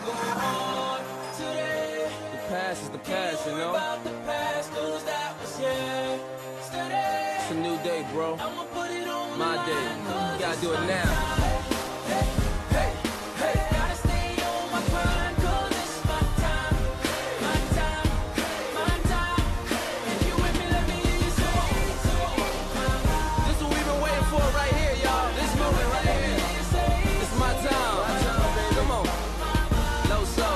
go hard today. The past is the past, you know. About the past, 'cause that was yesterday. It's a new day, bro. I'ma put it on My the day. line, 'cause You gotta it's do it my now. time. Hey, hey, hey, gotta stay on my grind, 'cause it's my time. My time, my time. If you with me, let me hear you say, This is what we've been waiting for right here, y'all. This moment right here. It's my time. Come on. Low soul.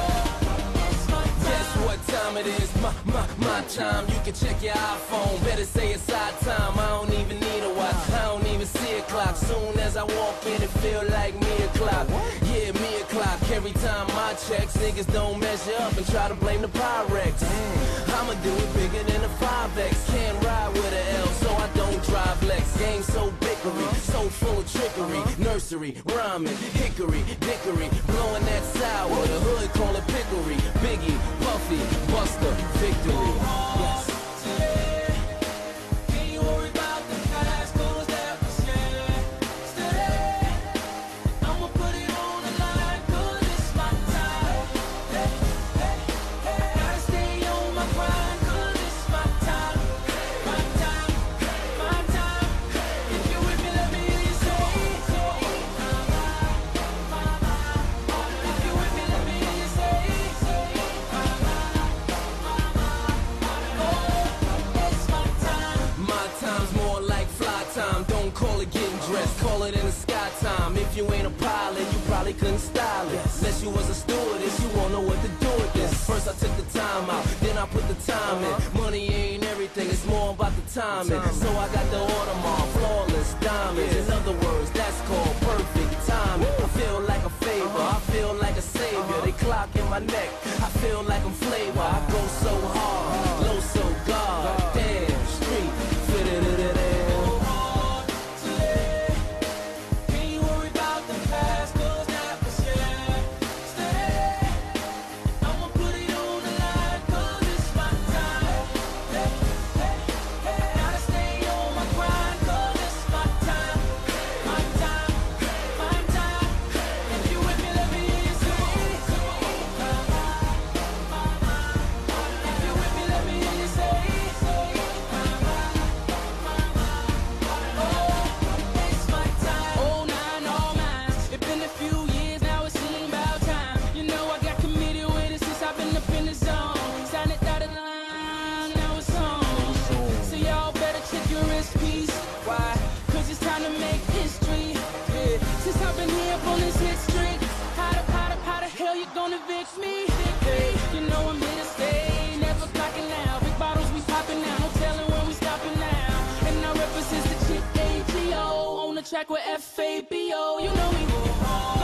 Guess what time it is? My time. You can check your iPhone. Better say it's our time. I don't even need a watch. I don't even see a clock. Soon as I walk in, it feel like me o'clock. Yeah, me o'clock. Every time I checks, niggas don't measure up and try to blame the Pyrex. I'ma do it bigger than a 5X. Can't ride with a L, so I don't drive Lex. Game so bickery, so full of trickery. Nursery, rhyming, hickory, dickory, blowing that sour. The hood call it pickery. Biggie, Puffy, Buster, victory. Yes. today. Can't you worry about the past, 'cause that was yesterday. I'ma put it on the line, 'cause it's my time. Hey, hey, hey, gotta stay on my grind, 'cause it's my time. My time, my time. If you with me, let me hear you say, if you with me, let me hear you say, it's my time. My time's more like fly time. Don't call it getting dressed, call it in the sky time. If you ain't a pilot, you probably couldn't style it. Unless you was a stewardess, you won't know what to do with this. First I took the time out, then I put the time in. Money ain't everything, it's more about the timing. So I got the Audemars, flawless diamonds. In other words, that's called perfect timing. I feel like a favor, I feel like a savior. They clock in my neck, I feel like I'm flavor. I go so hard, low so God. Damn, street, fit it. Today, can't you worry about the past, 'cause that was yesterday. I'ma put it on the line, 'cause it's my time. Hey, hey, hey, gotta stay on my grind, 'cause it's my time. My time, my time. If you with me, let me hear you say, if you with me, let me hear you say, it's my time. Oh, nine, all mine. It's been a few years now, it seems about time. You know I got committed with it since I've been up in the zone. Sign it dotted line, now it's on. So y'all better check your wrist piece. Why? 'Cause it's time to make history. Yeah. Since I've been here up on this hit streak, how the hell you gonna fix me? Hey, you know I'm here to stay, never clocking out. Big bottles we popping now, no telling when we stopping now. And I represent the chick AGO on the track with FABO. You know we go hard.